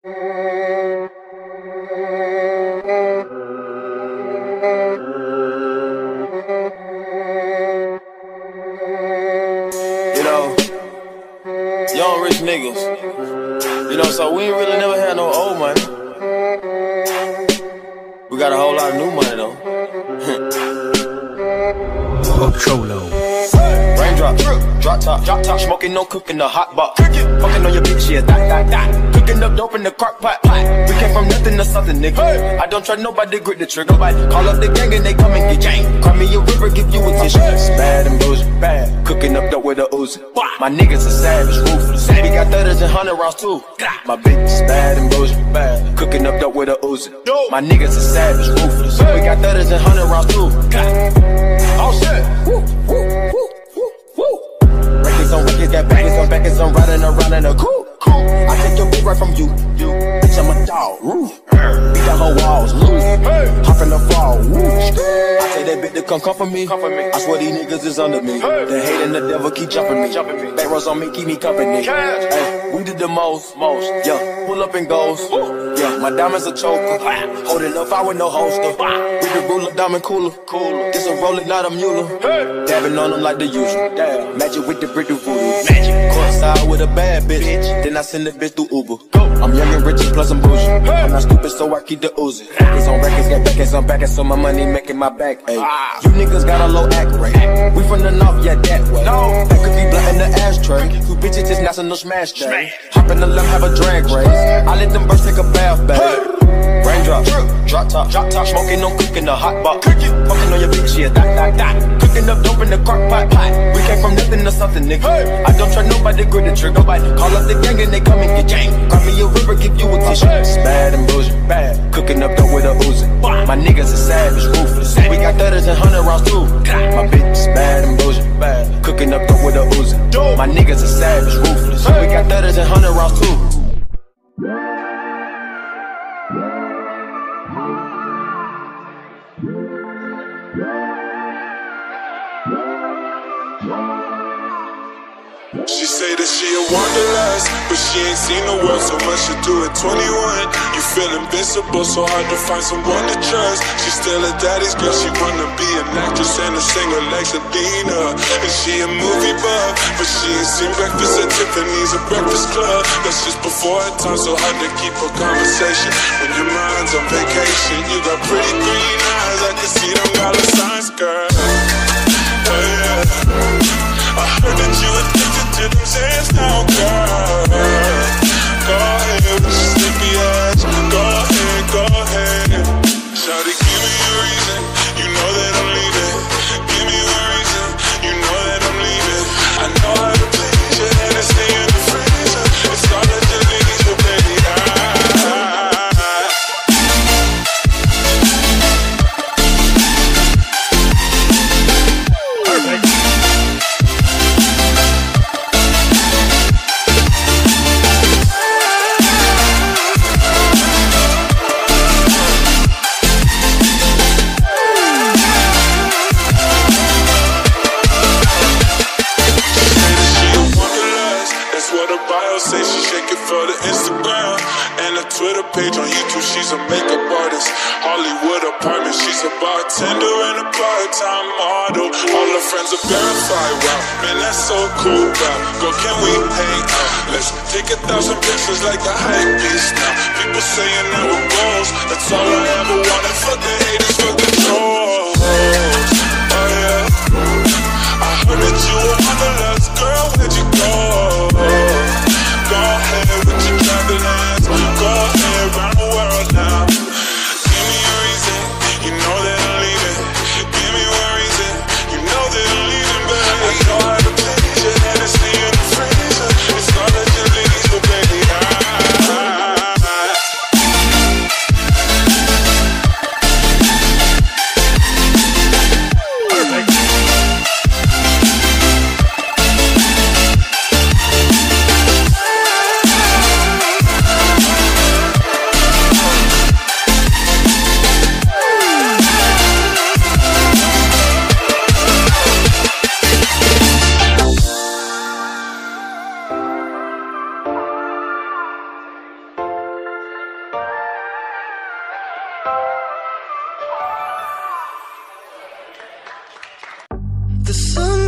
You know, young rich niggas. You know, so we ain't really never had no old money. We got a whole lot of new money though. Cholo. Raindrop, drop top, smoking, no cooking, the hot box. Fucking on your bitch, yeah, that. Cooking up dope in the crock pot. We came from nothing to something, nigga. I don't trust nobody, grip the trigger. Call up the gang and they come and get gang. Cry me a river, give you a tissue. Bad and bullshit, bad. Cooking up dope with a Uzi. My niggas are savage, ruthless. We got 30s and 100 rounds too. My bitch is bad and bullshit, bad. Cooking up dope with a Uzi. My niggas are savage, ruthless. We got 30s and 100 rounds too. Oh shit. Records on records, got backers on backers, I'm riding around in a coupe. I take your bitch right from you. Bitch, I'm a dog. Beat the whole walls, loose. Hop in the fall. I tell that bitch to come for me. I swear these niggas is under me. The hate and the devil keep jumping me. Back rows on me, keep me company. Hey, we did the most. Yeah, pull up and goes. Yeah, my diamonds a choker. Holding up, I with no holster. We the ruler, diamond cooler. This a rolling, not a mule. Dabbing on them like the usual. Magic with the brick of voodoo. Courtside with a bad bitch. Then I send the bitch through Uber. I'm young and rich and plus I'm bougie. I'm not stupid, so I keep the Uzi. Records on records, got backers on backers, so my money making my back. Ay. You niggas got a low act rate. We from the north, yeah, that way. That could be blunt in the ashtray. You bitches just national smash day. Hop in the left, have a drag race. I let them birds take a bath, babe. Raindrop, drop top, smoking, no cooking, the hot box. Fucking on your bitch, yeah, that. Cooking up dope in the crock pot. We came from nothing to something, nigga. I don't trust nobody, grip the trigger. Call up the gang and they come and get gang. Cry me a river, give you a tissue. Bad and bullshit, bad. Cooking up dope with a Uzi. My niggas are savage, ruthless. We got 30s and 100 rounds too. My bitch is bad and bullshit, bad. Cooking up dope with a Uzi. My niggas are savage, ruthless. We got 30s and 100 rounds too. She say that she a wanderlust, but she ain't seen the world, so much to do at 21. You feel invincible, so hard to find someone to trust. She still a daddy's girl, she wanna be an actress and a singer like Selena. And she a movie buff, but she ain't seen Breakfast at Tiffany's or Breakfast Club. That's just before her time, so hard to keep a conversation when your mind's on vacation. You got pretty green eyes, I can see them dollar signs, girl. Oh yeah, I heard that you addicted to them sands now, girl. Go ahead with your sleepy ass. Go ahead. Shawty, give me a reason. You know that I'm leaving. Give me a reason. You know that I'm leaving. I know how to please you, and it's stay in the freezer. It's all that you need, so baby. Say she shake it for the Instagram and a Twitter page on YouTube. She's a makeup artist, Hollywood apartment. She's a bartender and a part-time model. All her friends are verified. Wow, man, that's so cool. Wow, girl, can we hang out? Let's take 1,000 pictures like a hype beast now. People saying that we're goals. That's all I ever wanted. Fuck the haters, fuck the trolls. Oh yeah, I heard that you were wanderlust, girl. Where'd you go? Go ahead with your travel ass. Go ahead round the world now. Give me a reason. You know that I'm leaving. Give me one reason. You know that I'm leaving, baby. I know how to please you, and it's stay in the freezer. It's all that you need, so baby.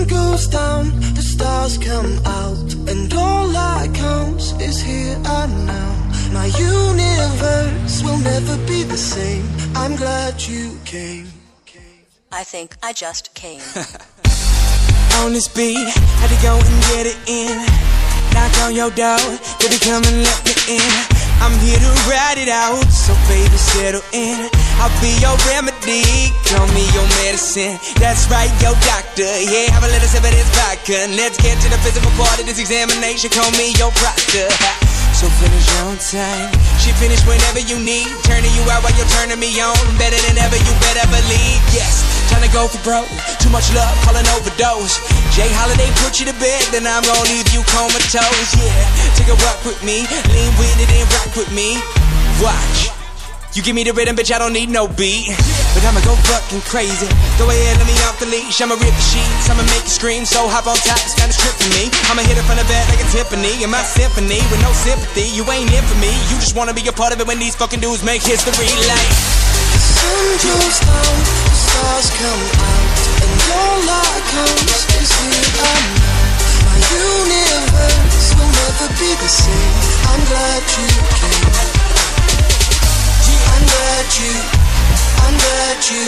goes down, the stars come out, and all that counts is here and now. My universe will never be the same. I'm glad you came. I think I just came. On this beat, had to go and get it in. Knock on your door, baby, come and let me in. I'm here to ride it out, so baby, settle in. I'll be your remedy, call me your medicine. That's right, your doctor, yeah, have a little sip of this vodka. Let's get to the physical part of this examination, call me your proctor. So finish on time, she finish whenever you need. Turning you out while you're turning me on. Better than ever, you better believe. Yes, time to go for broke. Too much love, call an overdose. Jay Holiday put you to bed, then I'm gonna leave you comatose. Yeah, take a walk with me, lean with it and rock with me. Watch. You give me the rhythm, bitch, I don't need no beat. But I'ma go fucking crazy. Go ahead, let me off the leash. I'ma rip the sheets, I'ma make you scream. So hop on top, it's kinda strip for me. I'ma hit it from the back like a Tiffany. In my symphony, with no sympathy. You ain't in for me, you just wanna be a part of it when these fucking dudes make history like. The sun goes down, the stars come out, and all that counts is here and now. My universe will never be the same. I'm glad you came. I'm glad you came. I'm glad you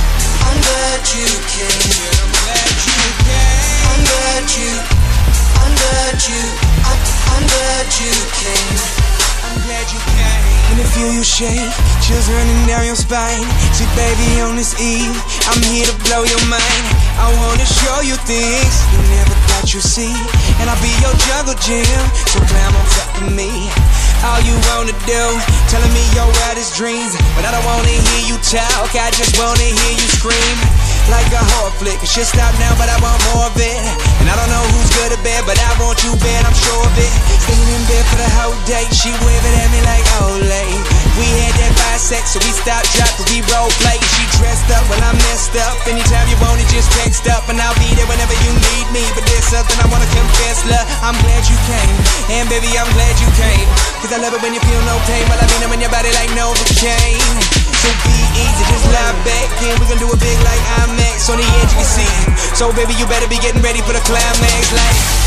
came. I'm glad you came. When I feel you shake, chills running down your spine. See baby on this eve, I'm here to blow your mind. I wanna show you things you never thought you'd see. And I'll be your jungle gym, so climb on top of me. All you wanna do, telling me your wildest dreams. But I don't wanna hear you talk, I just wanna hear you scream. Like a horror flick, it should stop now, but I want more of it. And I don't know who's good or bad, but I want you bad, I'm sure of it. Staying in bed for the whole day, she waving at me like Olay. We had that sex, so we stopped, dropped, we role play. She dressed up when I'm messed up. Anytime you want it, just text up, and I'll be there whenever you need me. But there's something I wanna confess, love, I'm glad you came. And baby, I'm glad you came. Cause I love it when you feel no pain, while I mean it when your body like Novocaine. So be easy, just lie back, and we gon' do it big like IMAX. On the edge you can see. So baby, you better be getting ready for the climax like.